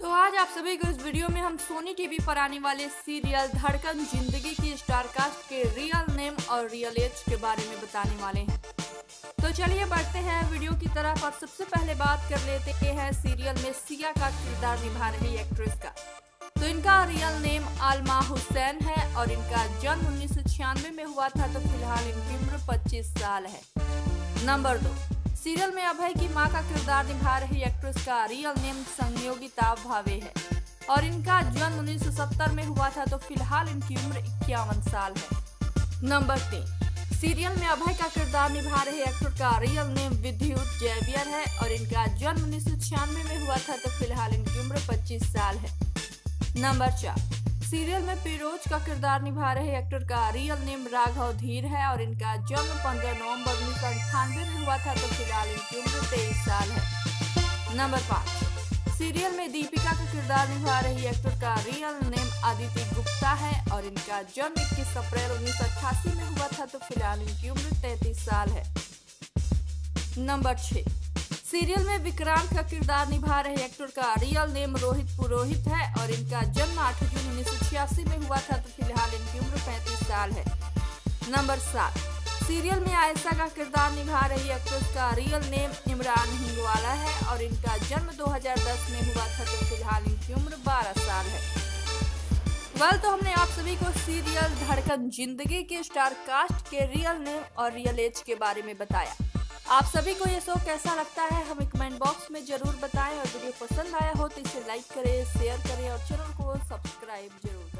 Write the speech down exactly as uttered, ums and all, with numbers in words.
तो आज आप सभी को इस वीडियो में हम सोनी टीवी पर आने वाले सीरियल धड़कन जिंदगी की स्टार कास्ट के रियल नेम और रियल एज के बारे में बताने वाले हैं। तो चलिए बढ़ते हैं वीडियो की तरफ और सबसे पहले बात कर लेते हैं सीरियल में सिया का किरदार निभा रही एक्ट्रेस का। तो इनका रियल नेम आलमा हुसैन है और इनका जन्म उन्नीस सौ छियानवे में हुआ था। तो फिलहाल इनकी उम्र पच्चीस साल है। नंबर दो, सीरियल में अभय की मां का किरदार निभा रही एक्ट्रेस का रियल नेम संयोगिता भावे है और इनका जन्म उन्नीस सौ सत्तर में हुआ था। तो फिलहाल इनकी उम्र इक्यावन साल है। नंबर तीन, सीरियल में अभय का किरदार निभा रहे एक्टर का रियल नेम विद्युत जेवियर है और इनका जन्म उन्नीस सौ छियानवे में हुआ था। तो फिलहाल इनकी उम्र पच्चीस साल है। नंबर चार, सीरियल में फिरोज का किरदार निभा रहे एक्टर का रियल नेम राघव धीर है और इनका जन्म पंद्रह नवंबर उन्नीस सौ अंठानवे में हुआ था। तो फिलहाल इनकी उम्र तेईस साल है। नंबर पाँच, सीरियल में दीपिका का किरदार निभा रही एक्टर का रियल नेम आदित्य गुप्ता है और इनका जन्म इक्कीस अप्रैल उन्नीस सौ अट्ठासी में हुआ था। तो फिलहाल इनकी उम्र तैंतीस साल है। नंबर छह, सीरियल में विक्रांत का किरदार निभा रहे एक्टर का रियल नेम रोहित पुरोहित है और इनका जन्म आठ जून उन्नीस सौ छियासी में हुआ था। तो फिलहाल इनकी उम्र पैंतीस साल है। नंबर सात, सीरियल में आयशा का किरदार निभा रही एक्ट्रेस का रियल नेम इमरान हिंगवाला है और इनका जन्म दो हज़ार दस में हुआ था। तो फिलहाल इनकी उम्र बारह साल है। वेल, तो हमने आप सभी को सीरियल धड़कन जिंदगी के स्टार कास्ट के रियल नेम और रियल एज के बारे में बताया। आप सभी को ये शो कैसा लगता है हमें कमेंट बॉक्स में जरूर बताएं और वीडियो पसंद आया हो तो इसे लाइक करें, शेयर करें और चैनल को सब्सक्राइब जरूर